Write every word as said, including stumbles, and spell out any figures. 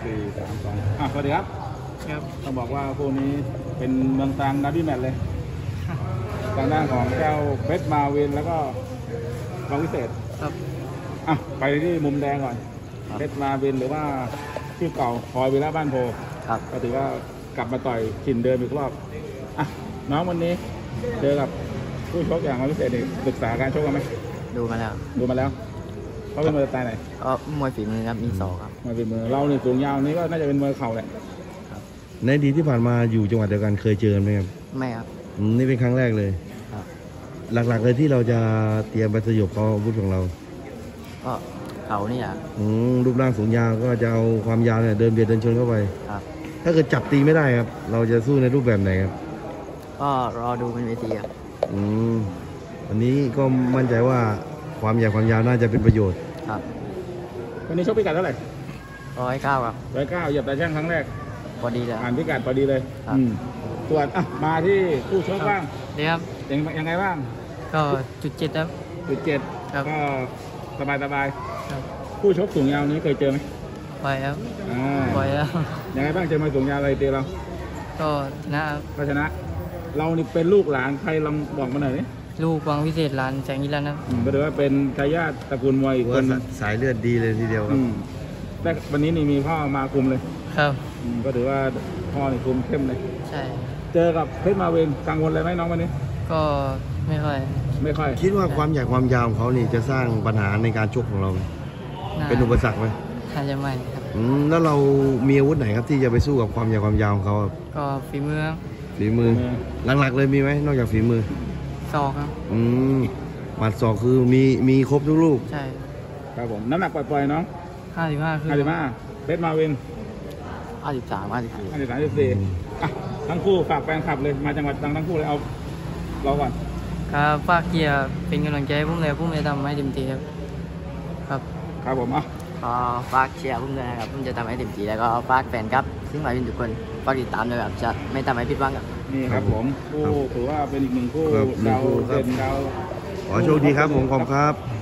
สี่สามสองอ่ะสวัสดีครับครับต้องบอกว่าคู่นี้เป็นเมืองตรังดาร์บี้แมตช์เลยทางด้านของเจ้าเพชรมาวินแล้วก็วังวิเศษครับอ่ะไปที่มุมแดงก่อนเพชรมาวินหรือว่าชื่อเก่าพลอยวีระบ้านโพครับก็ถือว่ากลับมาต่อยถิ่นเดิมอีกรอบอ่ะน้องวันนี้เจอกับผู้ชกอย่างวังวิเศษศึกษาการชกกันไหมดูมาแล้วดูมาแล้วเขาเป็นมวยสไตล์ไหนก็มวยฝีมือครับมีศอกครับมวยฝีมือเราเนี่ยสูงยาวนี้ก็น่าจะเป็นมวยเข่าแหละในอดีตที่ผ่านมาอยู่จังหวัดเดียวกันเคยเจอกันไหมครับไม่ครับนี่เป็นครั้งแรกเลยครับหลักๆเลยที่เราจะเตรียมไปสยบเขาอาวุธของเราก็เขานี่แหละอืมรูปร่างสูงยาวก็จะเอาความยาวเนี่ยเดินเบียดเดินชนเข้าไปครับถ้าเกิดจับตีไม่ได้ครับเราจะสู้ในรูปแบบไหนครับก็รอดูเป็นเวทีครับอืมวันนี้ก็มั่นใจว่าความใหญ่ความยาวน่าจะเป็นประโยชน์ครับวันนี้ชกพิกัดเท่าไหร่ร้อยเก้าครับร้อยเก้าเหยียบแต่แช่งครั้งแรกพอดีเลยอ่านพิกัดพอดีเลยตรวจอ่ะมาที่ผู้ชกบ้างเดี๋ยวครับยังยังไงบ้างก็จุดเจ็ดครับจุดเจ็ดก็สบายสบายครับผู้ชกสูงยาวนี้เคยเจอไหมไปครับอ่าไปแล้วยังไงบ้างเจอมาสูงยาวอะไรเตะเราก็ชนะครับก็ชนะเรานี่เป็นลูกหลานใครลองบอกมาหน่อยนี่ลูกวังวิเศษหลานแสงยิรันครับก็ถือว่าเป็นทายาทตระกูลมวยอีกคนสายเลือดดีเลยทีเดียวครับแต่วันนี้นี่มีพ่อมาคุมเลยครับก็ถือว่าพ่อนี่คุมเข้มเลยใช่เจอกับเพชรมาวินกังวลอะไรไหมน้องวันนี้ก็ไม่ค่อยไม่ค่อยคิดว่าความใหญ่ความยาวของเขานี่จะสร้างปัญหาในการชกของเราเป็นอุปสรรคไหมน่าจะไม่ครับอืมแล้วเรามีอาวุธไหนครับที่จะไปสู้กับความใหญ่ความยาวของเขาก็ฝีมือฝีมือหลักๆเลยมีไหมนอกจากฝีมือศอกครับอืมหมัดศอกคือมีมีครบทุกลูกใช่ครับผมน้ำหนักปล่อยๆน้องห้าสิบห้าคือห้าสิบห้าเพชรมาวินห้าสิบสามห้าสิบสี่ห้าสิบสามสิบสี่อ่ะทั้งคู่ฝากแฟนคลับเลยมาจังหวัดตรังทั้งคู่เลยเอาเราก่อนครับฝากเกียร์เป็นกำลังใจให้พวกเราพวกเราทำให้เต็มที่ครับครับครับผมอ่ะก็ฝากเชียร์พวกเราครับผมจะทำให้เต็มที่แล้วก็ฝากแฟนครับซึ่งมาเป็นทุกคนฝากติดตามด้วยครับจะไม่ทำให้ผิดหวังครับนี่ครับผมคู่ถือว่าเป็นอีกหนึ่งคู่ดาวเด่นดาวขอโชคดีครับผมขอบคุณครับ